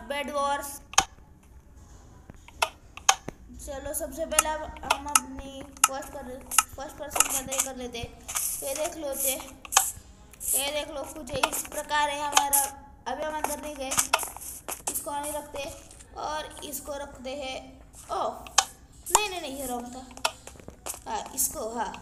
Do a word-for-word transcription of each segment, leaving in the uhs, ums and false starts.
Bed Wars. चलो सबसे पहले हम अपनी फर्स्ट कर फर्स्ट पर्सन के अंदर कर लेते। ये देख लो थे ये देख लो कुछ इस प्रकार है हमारा। अभी हम अंदर नहीं गए, इसको नहीं रखते और इसको रखते हैं। ओह नहीं नहीं नहीं ये रॉन्ग था। हाँ इसको, हाँ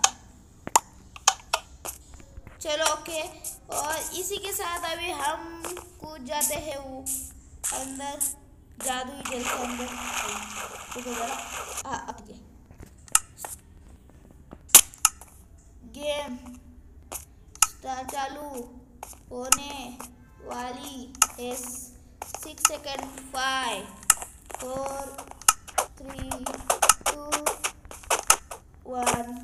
चलो ओके। और इसी के साथ अभी हम कूद जाते हैं वो अंदर, जादुई जेल के अंदर। हाँ अब गेम स्टार्ट चालू होने वाली है। Six second, five four three two one.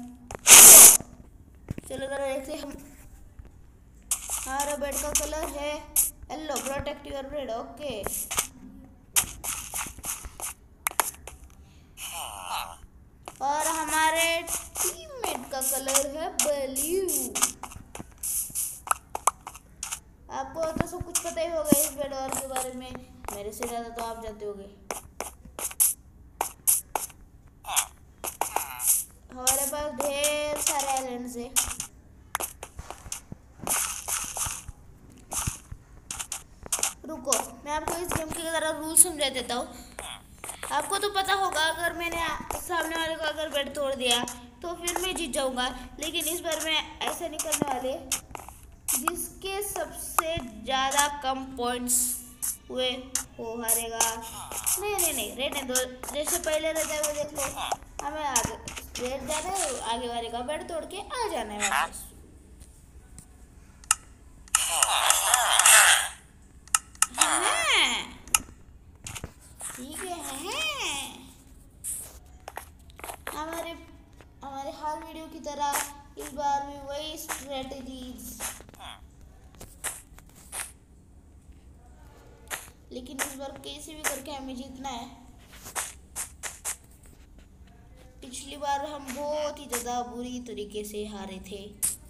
चलो जरा देखते हम। हमारा बेड का कलर है yellow. Protect your bed, okay. और हमारे टीममेट का कलर है ब्लू। आपको तो सब कुछ पता ही होगा इस बेड वॉर के बारे में, मेरे से ज़्यादा तो आप जानते होंगे। हमारे पास ढेर सारे आइलैंड्स है। रुको मैं आपको इस गेम की ज़रा रूल समझा देता हूँ। आपको तो पता होगा अगर मैंने सामने वाले का अगर बेड तोड़ दिया तो फिर मैं जीत जाऊंगा, लेकिन इस बार मैं ऐसा नहीं करने वाले। जिसके सबसे ज़्यादा कम पॉइंट्स हुए वो हारेगा। नहीं नहीं नहीं रहने दो, जैसे पहले रहता है वो देख लो। हमें आगे रेड जाना है, आगे वाले का बेड तोड़ के आ जाना है वापस। ठीक है। हमारे हमारे हर वीडियो की तरह इस बार भी वही स्ट्रेटजीज, लेकिन इस बार कैसे भी करके हमें जीतना है। पिछली बार हम बहुत ही ज़्यादा बुरी तरीके से हारे थे।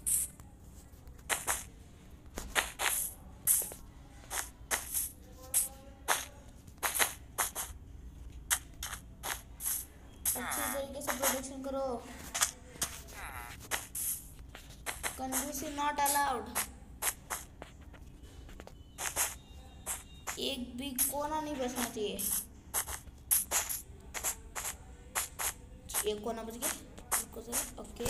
अच्छी तरीके से प्रोडक्शन करो। कंजूसी नॉट अलाउड। एक भी कोना नहीं बचना चाहिए। एक कोना बच गया, ओके।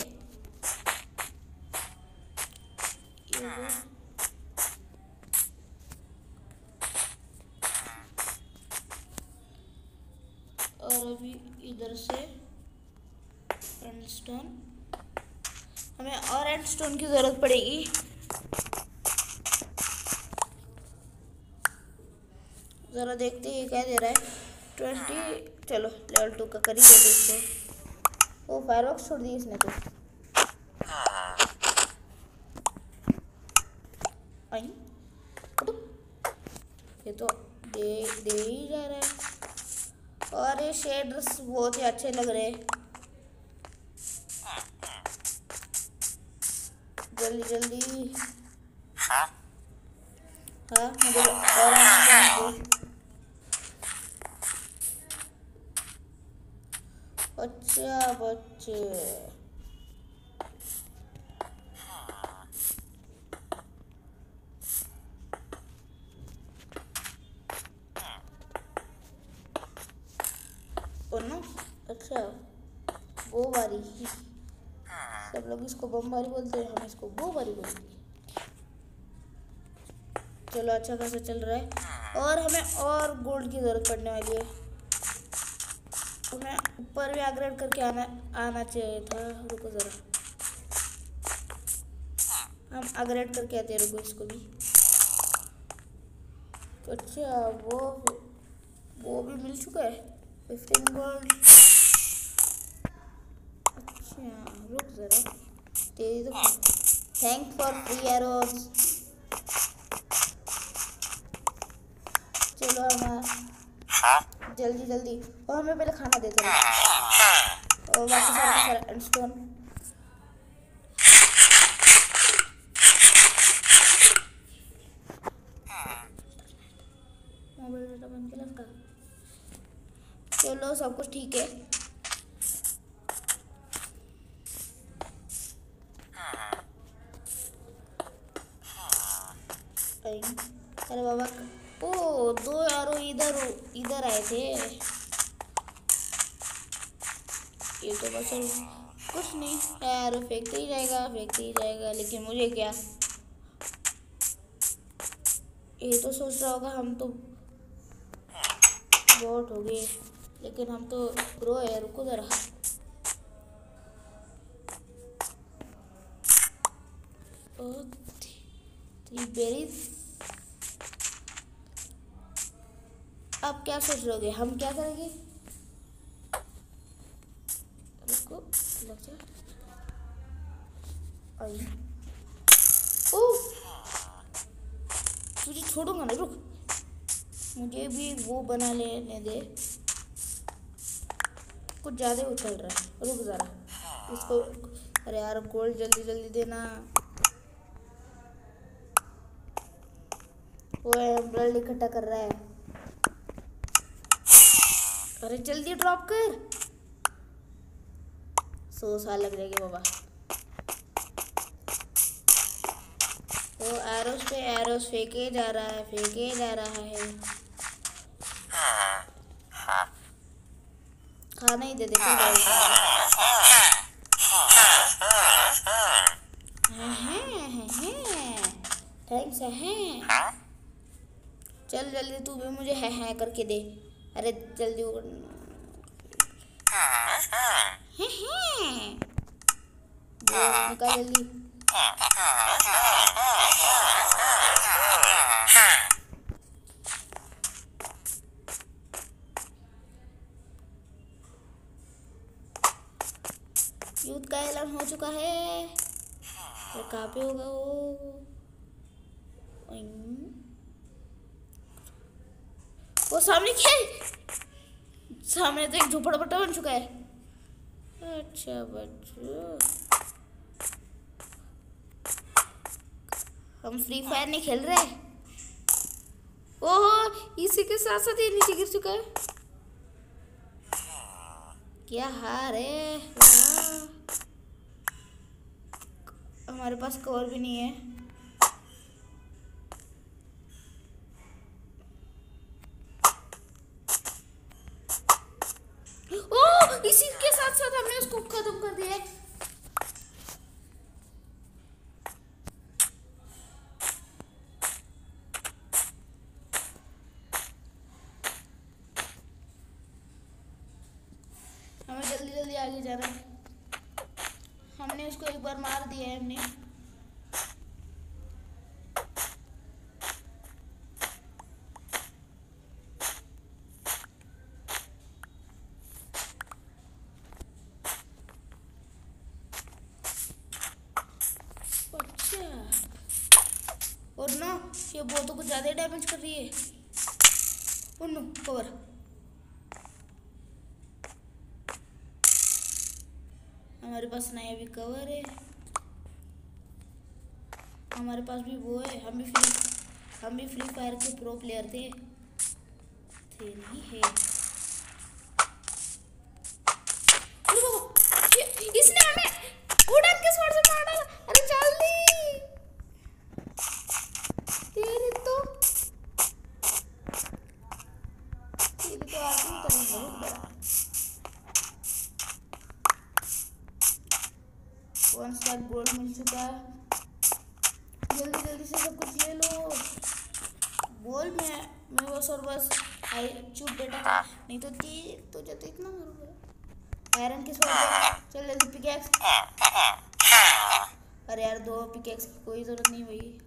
और अभी इधर से एंडस्टोन, हमें और एंडस्टोन की जरूरत पड़ेगी। ज़रा देखते हैं क्या दे रहा है। ट्वेंटी, चलो लेवल टू का कर ही देते इसको। वो फायरवर्क्स छोड़ दी इसने तो। आई ये तो दे दे ही जा रहा है। और ये शेड्स बहुत ही अच्छे लग रहे हैं। जल्दी जल्दी, हाँ मुझे और अच्छा बच्चे। ओ नो, अच्छा वो बारी, सब लोग इसको बमबारी बोलते हैं, हम इसको वो बारी बोलते हैं। चलो अच्छा खासा चल रहा है और हमें और गोल्ड की ज़रूरत पड़ने वाली है। हमें ऊपर भी अपग्रेड करके आना आना चाहिए था। रुको ज़रा, हम अपग्रेड करके आते हैं। रुको इसको भी। अच्छा वो वो भी मिल चुका है, फिफ्टीन गोल्ड। अच्छा रुक ज़रा, तेरी तो थैंक फॉर फ्री एरोज। चलो हम जल्दी जल्दी, और हमें पहले खाना देते हैं और बाकी सारा सारा एंडस्टोन। मोबाइल डाटा बंद केला का? चलो सब कुछ ठीक है। अरे बाबा, ओ दो यारो इधर इधर आए थे। ये तो बस कुछ नहीं यार, फेंकते ही जाएगा फेंकते ही जाएगा, लेकिन मुझे क्या, ये तो सोच रहा होगा हम तो बॉट हो गए, लेकिन हम तो प्रो है। रुको जरा, थ्री बेरीज। आप क्या सोच रहे होगे हम क्या करेंगे? रुको, लग जा। ओह, तुझे छोड़ूंगा ना, रुक, मुझे भी वो बना लेने दे। कुछ ज़्यादा उछल रहा है, रुक ज़रा इसको। अरे यार गोल्ड जल्दी जल्दी देना। वो एमराल्ड इकट्ठा कर रहा है। अरे जल्दी ड्रॉप कर, सौ साल लग जाएंगे बाबा। वो एरोस पे एरोस फेंके जा रहा है फेंके जा रहा है। खाना ही दे दे। थैंक्स है। चल जल्दी तू भी मुझे है है करके दे। अरे जल्दी निकाल जल्दी। युद्ध का ऐलान हो चुका है। ये कहाँ पे होगा वो? वो सामने क्या है? सामने तो एक झोपड़पट्टा बन चुका है। अच्छा बच्चों, हम फ्री फायर नहीं खेल रहे। ओहो, इसी के साथ साथ ये नीचे गिर चुका है। क्या हार है, हमारे पास कवर भी नहीं है। ओह, इसी के साथ साथ हमने उसको खत्म कर दिया। हमें जल्दी जल्दी आगे जाना है। हमने उसको एक बार मार दिया है हमने। अच्छा, और ना ये बहुत कुछ ज्यादा डैमेज कर रही है। और नो कवर। हमारे पास नया भी कवर है। हमारे पास भी वो है। हम भी फ्री हम भी फ्री फायर के प्रो प्लेयर थे थे नहीं है। इसने हमें उड़न के स्वॉर्ड से मार डाला। अरे जल्दी, तेरी तो तेरी तो आदमी तो बहुत बड़ा। वन स्टार गोल्ड मिल चुका है। जल्दी जल्दी से सब कुछ ले लो। बोल मैं मैं बस और बस आई चुप बेटा, नहीं तो तीर तुझे तो इतना मारूंगा। आयरन किस बात? चल जल्दी पिकैक्स। अरे यार दो पिकैक्स की कोई जरूरत नहीं भाई।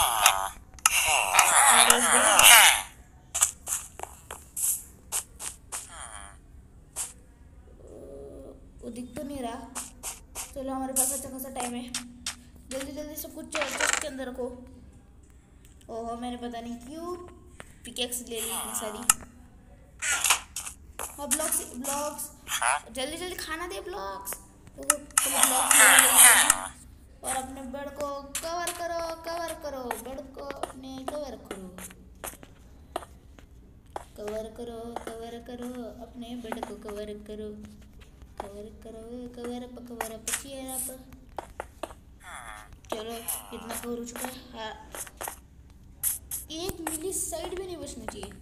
वो दिख तो नहीं रहा। चलो हमारे पास अच्छा खासा टाइम है। जल्दी जल्दी सब कुछ चेस्ट के अंदर रखो। ओहो, मैंने पता नहीं क्यों पिकेक्स ले ली इतनी सारी। और ब्लॉक्स ब्लॉक्स जल्दी जल्दी खाना दे ब्लॉक्स। ब्लॉक्स और अपने बेड को कवर करो कवर करो बेड को अपने कवर करो। कवर करो कवर करो अपने बेड को कवर करो कवर करो cover up cover up cheer up. चलो इतना कवर हो चुका है। हाँ एक मिली साइड भी नहीं बचनी चाहिए।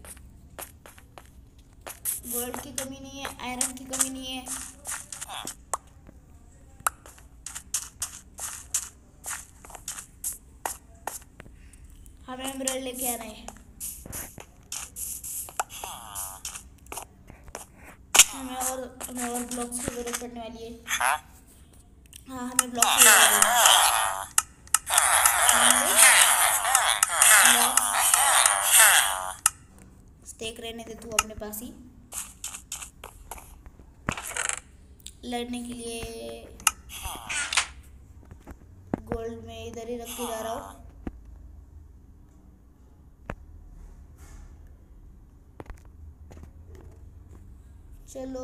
गोल्ड की कमी नहीं है, आयरन की कमी नहीं है। हमें एमराल्ड लेके आना है। हमें और हमें और ब्लॉक्स की जरूरत पड़ने वाली है। हाँ हमें ब्लॉक्स की जरूरत है। स्टेक रहने दे तू अपने पास ही। लड़ने के लिए गोल्ड में इधर ही रख के जा रहा हूँ। चलो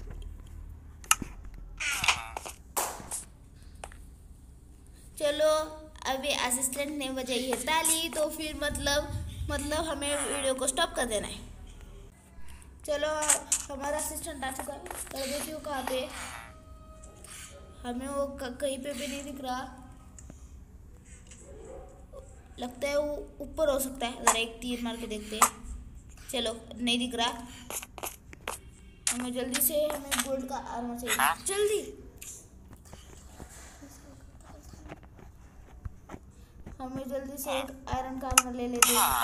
चलो अभी असिस्टेंट ने बजाई है ताली, तो फिर मतलब मतलब हमें वीडियो को स्टॉप कर देना है। चलो हमारा असिस्टेंट आ चुका है। कर देती हूँ कहाँ पे, हमें वो कहीं पे भी नहीं दिख रहा। लगता है वो ऊपर हो सकता है। जरा एक तीर मार के देखते हैं। चलो नहीं दिख रहा। हमें जल्दी से हमें गोल्ड का आर्मर चाहिए जल्दी। हमें जल्दी से एक आयरन का आर्मर ले लेते हैं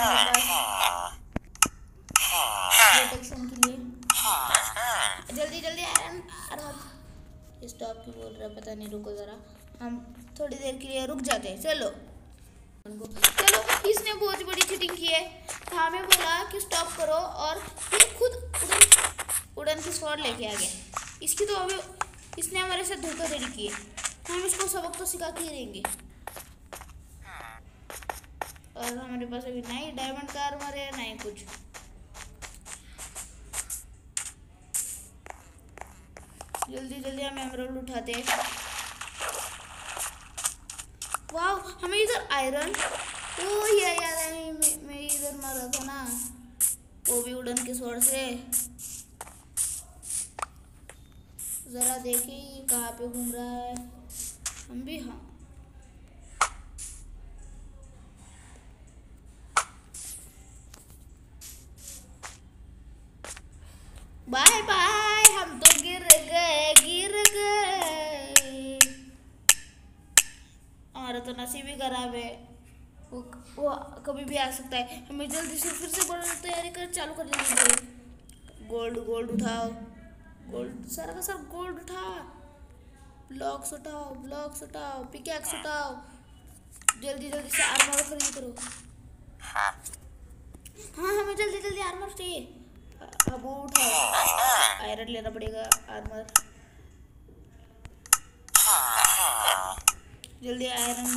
प्रोटेक्शन के लिए। जल्दी जल्दी आयरन आर्मर। स्टॉप क्यों बोल रहा है पता नहीं। रुको जरा, हम थोड़ी देर के लिए रुक जाते हैं। चलो चलो इसने बहुत बड़ी चीटिंग की है। हमें बोला कि स्टॉप करो और ये खुद उड़न उड़न की स्वॉर्ड लेके आ गया। इसकी तो अभी इसने हमारे साथ धोखाधड़ी की है। हम इसको सबक तो सिखा के ही देंगे। और हमारे पास अभी ना ही डायमंड का आर्मर है ना ही कुछ। जल्दी जल्दी हम एमराल्ड उठाते हैं। वाह हमें इधर आयरन। ओ ये याद है मैं, मैं इधर मारा था ना, वो भी उड़न के स्वॉर्ड से। जरा देखिए कहाँ पे घूम रहा है। हम भी हाँ बाय बाय। हम तो गिर गए गिर गए। हमारा तो नसीब ही खराब है। वो, वो कभी भी आ सकता है। हमें जल्दी से फिर से बढ़ने तैयारी कर चालू कर देंगे। गोल्ड गोल्ड उठाओ गोल्ड सारा का सारा गोल्ड उठा। ब्लॉक्स उठाओ ब्लॉक्स उठाओ पिकैक्स उठाओ। जल्दी जल्दी से आर्मर खरीद करो। हाँ हमें जल्दी जल्दी आर्मर चाहिए। अब वो उठाओ। आयरन लेना पड़ेगा आर्मर। जल्दी आयरन।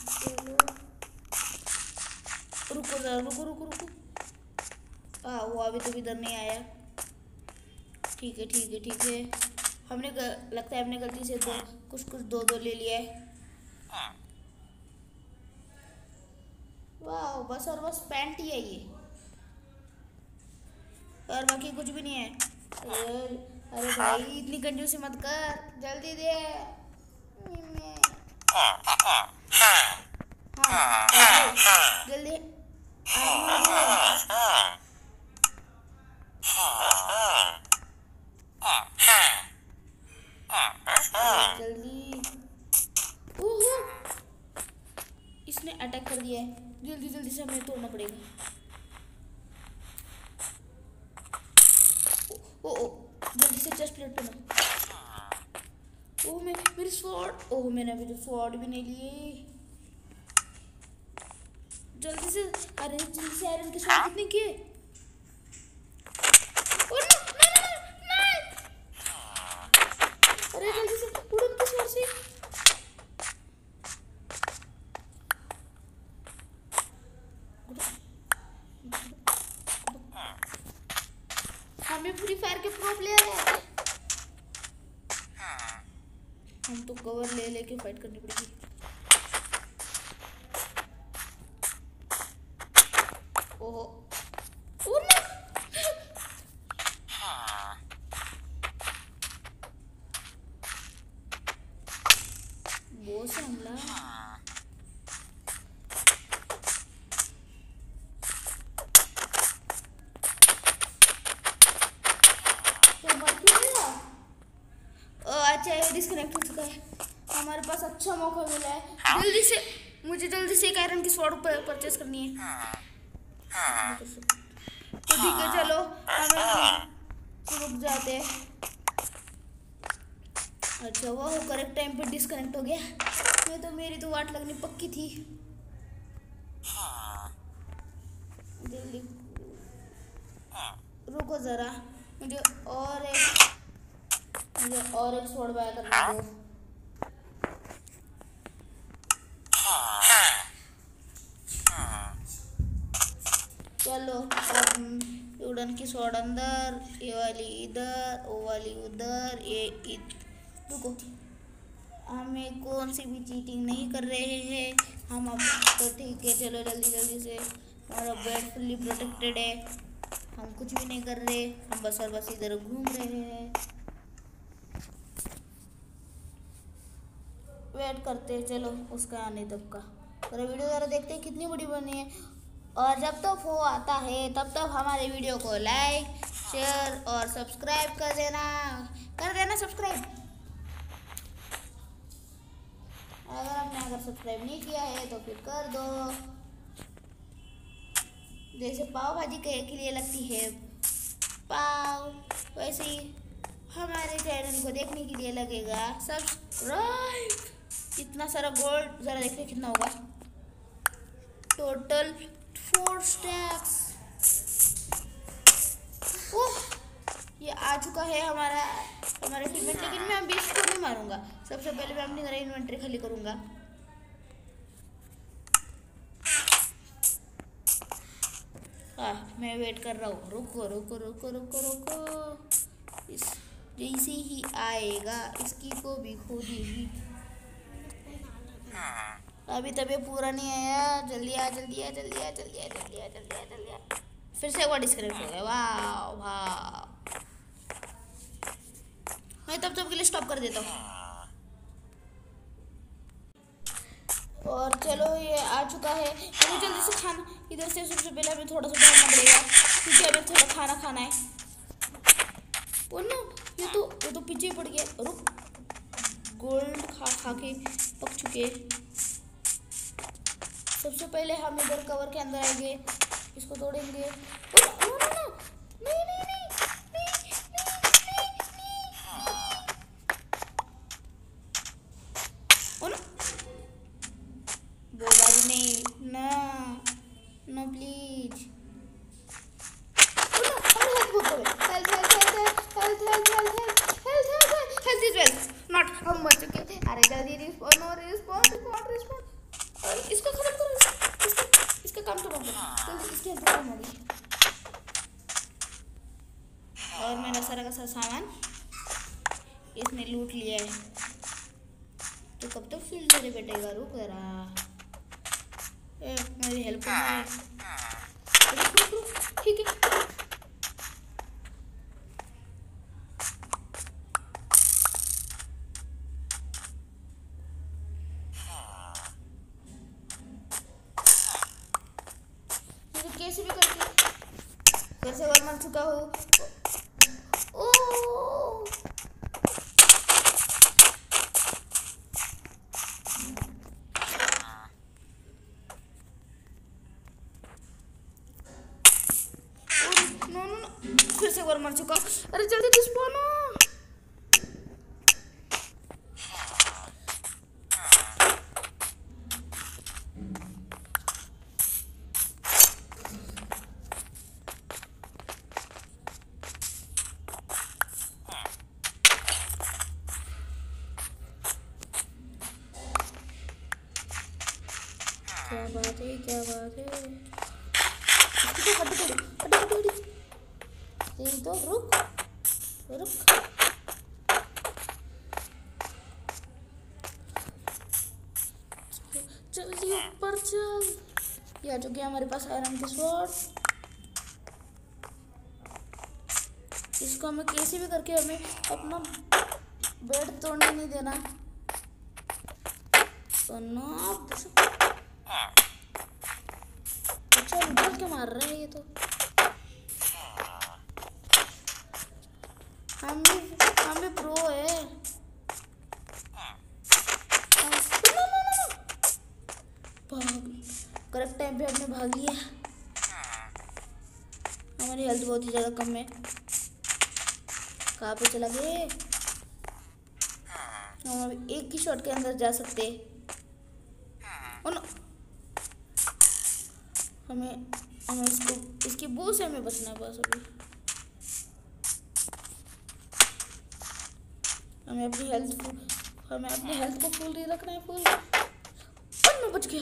रुको जरा रुको रुको रुको। हाँ वो अभी तो इधर नहीं आया। ठीक है ठीक है ठीक है। हमने ग, लगता है हमने गलती से दो कुछ कुछ दो दो ले लिया है। वाह बस और बस पैंट ही है ये और बाकी कुछ भी नहीं है। अरे अरे भाई इतनी कंजूसी मत कर। जल्दी दे। हाँ जल्दी जल्दी। ओहो इसने अटैक कर दिया है। जल्दी जल्दी से हमें तोड़ना पड़ेगा। ओ ओ जल्दी से चेस्ट प्लेट पे। ओ मैं मेरी स्वॉर्ड। ओह मैंने अभी तो स्वॉर्ड भी नहीं लिए। जल्दी से अरे जल्दी से आयरन की स्वॉर्ड कितनी की है। ओ नो नो नो अरे जल्दी से उड़न की स्वॉर्ड से। हमें फ्री फायर के प्रो प्लेयर है। हम तो कवर ले लेके फाइट करनी पड़ेगी। ओहो ओ नो अच्छा है डिस्कनेक्ट हो चुका है। हमारे पास अच्छा मौका मिला है, जल्दी से मुझे जल्दी से एक आयरन की स्वॉर्ड परचेस करनी है। तो ठीक है चलो हमें रुक जाते हैं। अच्छा वो करेक्ट टाइम पे डिस्कनेक्ट हो गया। मैं तो मेरी तो वाट लगनी पक्की थी। जल्दी रुको जरा, मुझे और एक मुझे और एक स्वॉर्ड बाय करना दो। चलो वुडन की स्वॉर्ड अंदर, ये वाली इधर, वो वाली उधर, ये इधर। रुको, हमें कौन सी भी चीटिंग नहीं कर रहे हैं हम अब। तो ठीक है चलो जल्दी जल्दी से, हमारा बेड फुल्ली प्रोटेक्टेड है, हम कुछ भी नहीं कर रहे, हम बस और बस इधर घूम रहे हैं। वेट करते हैं चलो उसका आने तक का। और वीडियो ज़रा देखते हैं कितनी बड़ी बनी है। और जब तक वो आता है तब तक हमारे वीडियो को लाइक शेयर और सब्सक्राइब कर देना कर देना सब्सक्राइब। अगर आपने अगर सब्सक्राइब नहीं किया है तो फिर कर दो। जैसे पाव भाजी के लिए लगती है पाव, वैसे ही हमारे चैनल को देखने के लिए लगेगा सब्सक्राइब। इतना सारा गोल्ड ज़रा देखते कितना होगा टोटल। Four stacks. ओह ये आ चुका है हमारा हमारा टीममेट, लेकिन मैं अभी इसको नहीं मारूंगा। सबसे पहले मैं अपनी तरह इन्वेंटरी खाली करूंगा। हाँ मैं वेट कर रहा हूँ। रुको रुको रुको रुको रुको, इस जैसे ही आएगा इसकी को भी खो देगी। अभी तभी पूरा नहीं आया, जल्दी आ जल्दी आ जल्दी आ जल्दी आ जल्दी आ जल्दी आ जल्दी आ। फिर से एक बार डिस्कनेक्ट हो गया। वाह वाह, मैं तब तब के लिए स्टॉप कर देता हूँ। और चलो ये आ चुका है, हमें जल्दी से खाना इधर से सबसे पहले हमें थोड़ा सा ढूंढना पड़ेगा क्योंकि हमें थोड़ा खाना खाना है। वो ना ये तो ये तो पीछे पड़ गया। रुक, गोल्ड खा खा के पक चुके। सबसे पहले हम इधर कवर के अंदर आएंगे, इसको तोड़ेंगे। ओ, नो, नो, नो, नहीं नहीं नहीं नहीं नहीं नहीं नहीं ना ना please. Health health health health health health health health health is wealth not. हम मर चुके थे। अरे जल्दी रिस्पॉन्ड और रिस्पॉन्ड रिस्पॉन्ड रिस्पॉन्ड। इसको खत्म करो, इसका इसका काम तो बंद जल्दी, इसके अंदर काम हो गई। और मेरा सारा का सारा सामान इसने लूट लिया है। तो कब तक फील्ड मेरे बैठेगा? रुक जरा, मेरी हेल्प करना। ठीक है कैसे भी करके फिर से बार मर चुका हूँ। ओह नो नो नो, फिर से बार मर चुका। अरे जल्दी रिस्पॉन हो। क्या बात है क्या बात है। तो रुक रुक जल्दी ऊपर चल। ये आ चुके हमारे पास आयरन की स्वॉर्ड। इसको हमें कैसे भी करके हमें अपना बेड तोड़ने नहीं देना। तो ना अच्छा उछल के मार रहे हैं ये तो। हम भी हम भी प्रो है। भाग लिया। हमारी हेल्थ बहुत ही ज़्यादा कम है। कहाँ पे चला गए? हम अभी एक ही शॉट के अंदर जा सकते। हमें हमें इसको इसकी बू से हमें बचना है बस। अभी हमें अपनी हेल्थ हमें अपनी हेल्थ को फुल ही रखना है, फुल। और मैं बच गया।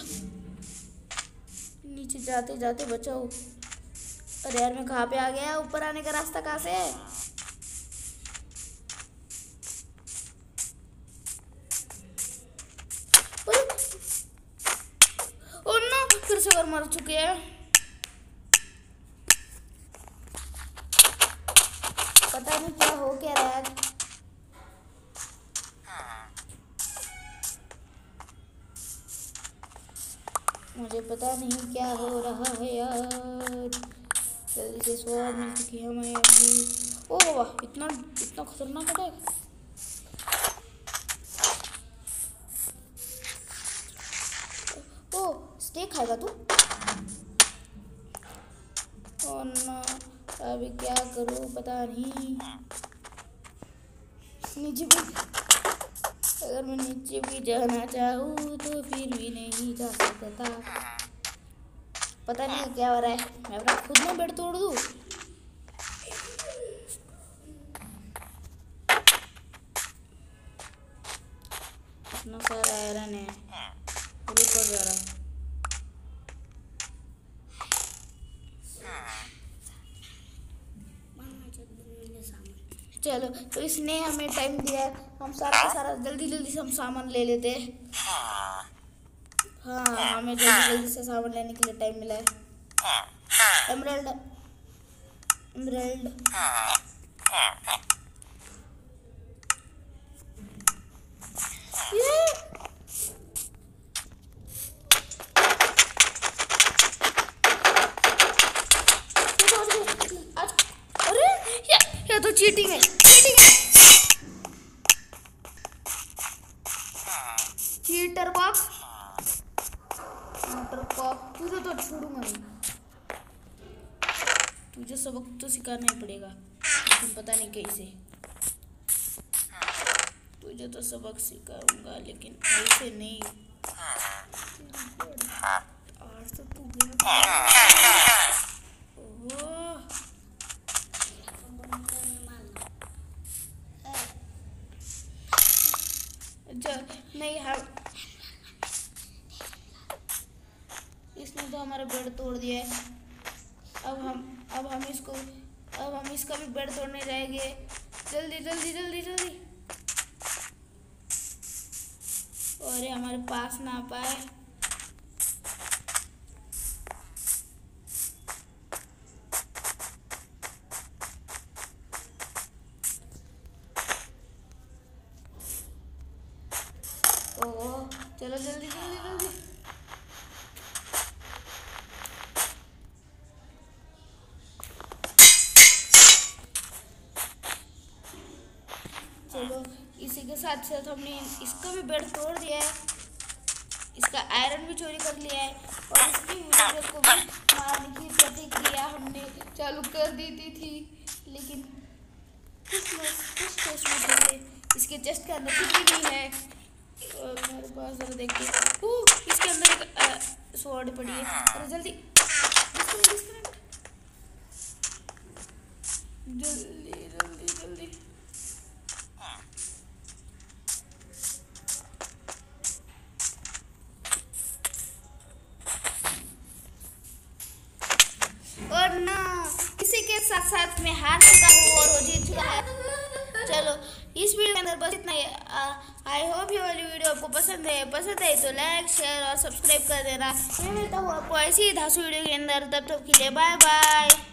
नीचे जाते जाते बचाओ। अरे यार मैं कहाँ पे आ गया? ऊपर आने का रास्ता कहाँ से है? ओ नो, फिर से बार मर चुके हैं। पता नहीं क्या हो क्या रहा है। मुझे पता नहीं क्या हो रहा है यार। जल्दी से स्वॉर्ड मिल चुकी है हमें अपनी। ओह वाह, इतना इतना खतरनाक अटैक। ओह, स्टेक खाएगा तू? ओह नो, अभी क्या करूँ पता नहीं। नीचे भी, अगर मैं नीचे भी जाना चाहूँ तो फिर भी नहीं जा सकता। पता नहीं क्या हो रहा है। मैं अपना खुद में बेड तोड़ दूँ? इतना सारा आयरन है, रुको जरा। चलो, तो इसने हमें टाइम दिया, हम सारा का सारा जल्दी जल्दी से हम सामान ले लेते हैं। हाँ, हमें जल्दी जल्दी से सामान लेने के लिए टाइम मिला है। एमराल्ड एमराल्ड ये अरे ये, ये तो चीटिंग है, चीटिंग है। चीटर बॉक्स, चीटर बॉक्स, तुझे तो छोड़ूंगा नहीं। तुझे सबक तो सिखाना ही पड़ेगा, लेकिन पता नहीं कैसे। तुझे तो सबक सिखाऊंगा लेकिन ऐसे नहीं। आज तो तू नहीं है। इसने तो हमारा बेड तोड़ दिया है। अब हम अब हम इसको अब हम इसका भी बेड तोड़ने जाएंगे। जल्दी जल्दी जल्दी जल्दी। और ये हमारे पास ना आ पाए। ओह, चलो जल्दी जल्दी जल्दी। चलो, इसी के साथ साथ हमने इसका भी बेड तोड़ दिया है। इसका आयरन भी चोरी कर लिया है और इसकी वीडियो को भी मारने की प्रतिक्रिया हमने चालू कर दी थी, लेकिन कुछ कुछ टेस्ट में इसके चेस्ट के अंदर कुछ भी नहीं है। और मेरे पास जरा देखते, ओह इसके अंदर एक स्वॉर्ड पड़ी है। अरे जल्दी डिस्कनेक्ट, जल्दी जल्दी जल्दी। और ना, इसी के साथ साथ मैं हार चुका हूँ और वो जीत चुका है। चलो, इस वीडियो के अंदर बस इतना ही। आई होप ये वाली वीडियो आपको पसंद है पसंद है तो लाइक शेयर और सब्सक्राइब कर देना। मैं मिलता हूँ आपको ऐसी ही धांसू वीडियो के अंदर। तब तक के लिए बाय बाय।